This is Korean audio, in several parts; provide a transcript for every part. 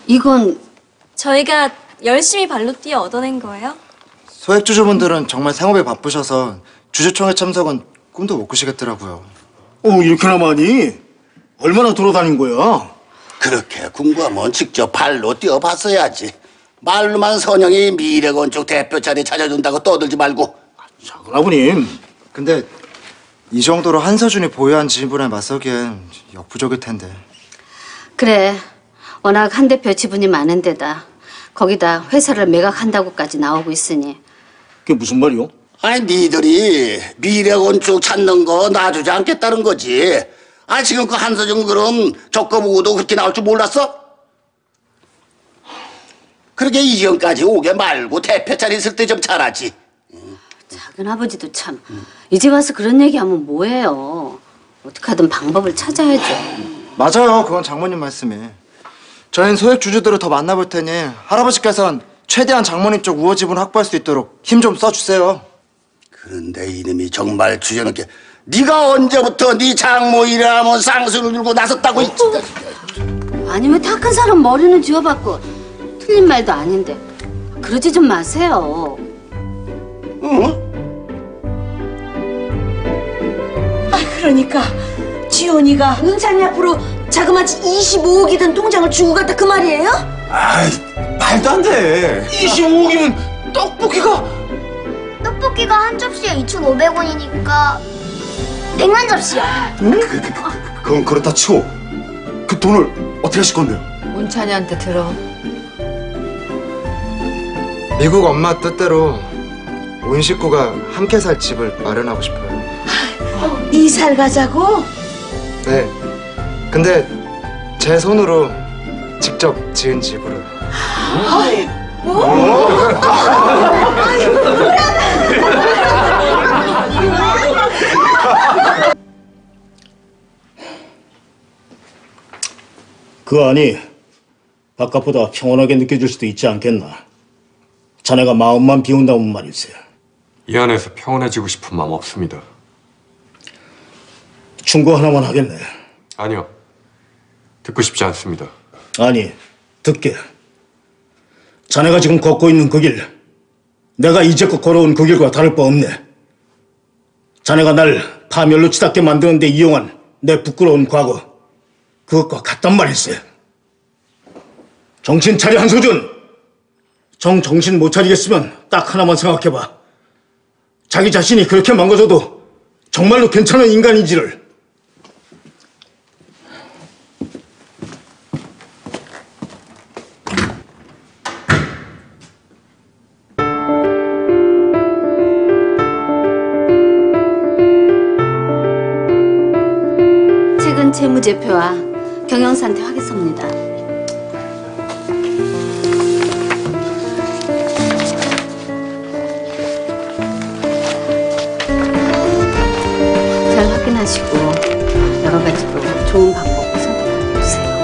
이건 저희가 열심히 발로 뛰어 얻어낸 거예요? 소액주주분들은 정말 생업에 바쁘셔서 주주총회 참석은 꿈도 못 꾸시겠더라고요. 이렇게나 많이? 얼마나 돌아다닌 거야? 그렇게 궁금하면 직접 발로 뛰어봤어야지. 말로만 선영이 미래건축 대표 자리 찾아준다고 떠들지 말고. 작은 아버님. 근데 이 정도로 한서준이 보유한 지분에 맞서기엔 역부족일 텐데. 그래. 워낙 한 대표 지분이 많은 데다 거기다 회사를 매각한다고까지 나오고 있으니. 그게 무슨 말이요? 아니 니들이 미래건축 찾는 거 놔주지 않겠다는 거지. 지금 그 한서준 그럼 적금보고도 그렇게 나올 줄 몰랐어? 그러게 이전까지 오게 말고 대표 자리 있을 때 좀 잘하지. 작은 아버지도 참 이제 와서 그런 얘기하면 뭐해요. 어떻게 하든 방법을 찾아야죠. 맞아요. 그건 장모님 말씀이. 저희는 소액주주들을 더 만나볼 테니 할아버지께서는 최대한 장모님 쪽 우호 지분 확보할 수 있도록 힘 좀 써주세요. 그런데 이놈이 정말 주저넘게 네가 언제부터 네 장모 일하면 쌍수를 들고 나섰다고 있지? 아니면 다 큰 사람 머리는 쥐어받고 틀린 말도 아닌데 그러지 좀 마세요. 그러니까 지원이가 은찬이 앞으로 자그마치 25억이 든 통장을 주고 갔다 그 말이에요? 말도 안 돼. 25억이면 떡볶이가... 떡볶이가 한 접시에 2,500원이니까 냉면 접시야. 그건 그렇다 치고 그 돈을 어떻게 하실 건데요? 문찬이한테 들어. 미국 엄마 뜻대로 온 식구가 함께 살 집을 마련하고 싶어요. 이사를 가자고? 네. 근데 제 손으로 직접 지은 집으로. 그 안이 바깥보다 평온하게 느껴질 수도 있지 않겠나. 자네가 마음만 비운다면 말일세. 이 안에서 평온해지고 싶은 마음 없습니다. 충고 하나만 하겠네. 아니요. 듣고 싶지 않습니다. 아니, 듣게. 자네가 지금 걷고 있는 그 길, 내가 이제껏 걸어온 그 길과 다를 바 없네. 자네가 날 파멸로 치닫게 만드는 데 이용한 내 부끄러운 과거, 그것과 같단 말일세. 정신 차려, 한소준! 정신 못 차리겠으면 딱 하나만 생각해봐. 자기 자신이 그렇게 망가져도 정말로 괜찮은 인간인지를. 최근 재무제표와 경영상태 확인서입니다. 잘 확인하시고 여러 가지로 좋은 방법을 선택해 주세요.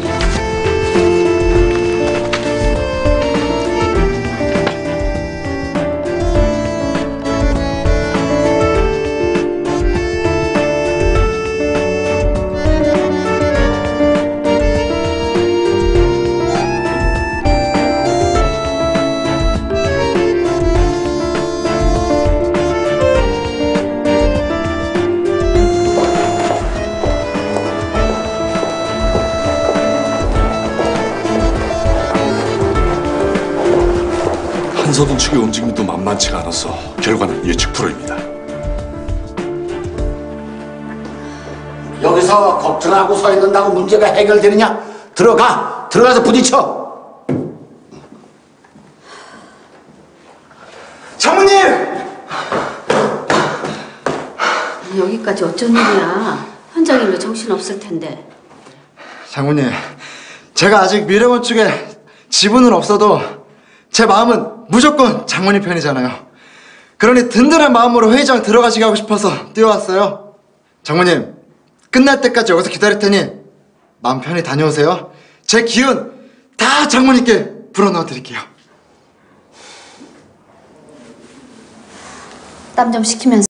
한서준 측의 움직임도 만만치가 않아서 결과는 예측 불허입니다. 여기서 걱정하고 서 있는다고 문제가 해결되느냐? 들어가서 부딪혀. 장모님! 여기까지 어쩐 일이야. 현장일로 정신없을 텐데. 장모님, 제가 아직 미래건축에 지분은 없어도 제 마음은 무조건 장모님 편이잖아요. 그러니 든든한 마음으로 회의장 들어가시게 하고 싶어서 뛰어왔어요. 장모님, 끝날 때까지 여기서 기다릴 테니 마음 편히 다녀오세요. 제 기운 다 장모님께 불어넣어 드릴게요. 땀 좀 식히면서.